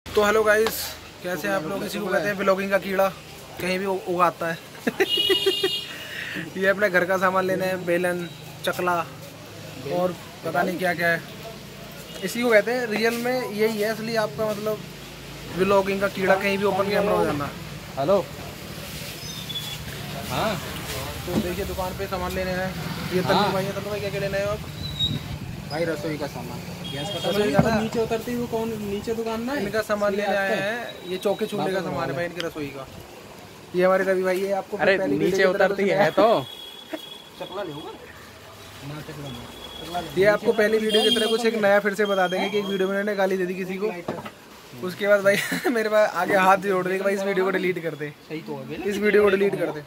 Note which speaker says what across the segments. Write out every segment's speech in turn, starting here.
Speaker 1: तो hello guys, कैसे हैं आप लोग। इसी को कहते हैं व्लॉगिंग का कीड़ा, कहीं भी उगाता है। ये अपने घर का सामान लेने हैं, बेलन, चकला और पता नहीं क्या क्या है। इसी को कहते हैं रियल में यही है असली आपका मतलब व्लॉगिंग का कीड़ा, कहीं भी ओपन कैमरा हो जाना।
Speaker 2: हेलो। हाँ
Speaker 1: तो देखिए दुकान पे सामान लेने हैं। ये तन्नू भाई है। तन्नू भाई क्या क्या लेना है आप?
Speaker 2: भाई रसोई का सामान, गैस का
Speaker 1: रसोई का
Speaker 2: नीचे उतरती वो कौन नीचे दुकान ना
Speaker 1: इनका सामान लेने आए हैं। ये चौके चूल्हे का सामान है भाई, इनकी रसोई का। ये हमारे रवि भाई है। आपको
Speaker 2: अरे नीचे उतरती है तो
Speaker 1: चकला लेगा। ये आपको पहली वीडियो की तरह कुछ एक नया फिर से बता देंगे कि एक वीडियो में मैंने गाली दे दी किसी को। उसके बाद भाई मेरे पास आगे हाथ जोड़ रहे भाई इस वीडियो को डिलीट कर दे, इस वीडियो को डिलीट कर दे।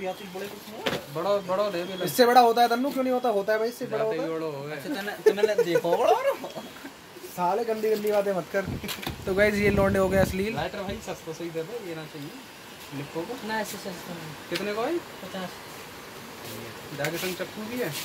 Speaker 2: बड़ा
Speaker 1: इससे बड़ा होता है तन्नू, क्यों नहीं होता? होता है भाई, इससे बड़ा होता है। साले गंदी गंदी बातें मत कर। तो गाइस ये लौंडे हो गए अश्लील।
Speaker 2: लाइटर भाई सस्ता सही दे दो, ये ना चाहिए लिपो को
Speaker 3: ना, ऐसे सस्ता नहीं।
Speaker 2: कितने को है?
Speaker 3: 50।
Speaker 2: जाके संग चक्कू भी है।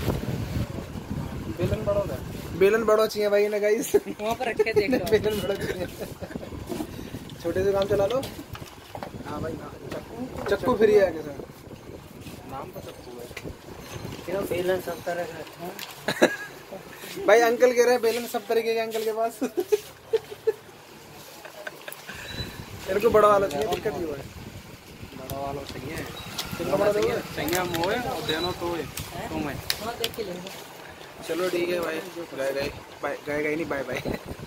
Speaker 1: बेलन बड़ा होता है, बेलन बड़ा चाहिए भाई ने गाइस।
Speaker 3: वहाँ पर रखे देख लो।
Speaker 1: बेलन बड़ा चाहिए। छोटे से काम चला लो। हाँ भाई चक्कू फ्री है कैसा?
Speaker 2: नाम तो चक्कू है।
Speaker 3: क्यों बेलन सब तरह का रखा है।
Speaker 1: भाई अंकल कह रहे हैं बेलन सब तरीके के अंकल के पास। इनको बड़ा वाला चाहिए, दिक्कत नहीं है।
Speaker 2: बड़ा वाला चाहिए,
Speaker 1: बड़ा चाहिए
Speaker 2: चाहिए मोए और देनो तो है तो मैं
Speaker 3: हाँ देख के लेंगे।
Speaker 1: चलो ठीक है भाई, गए नहीं, बाय बाय।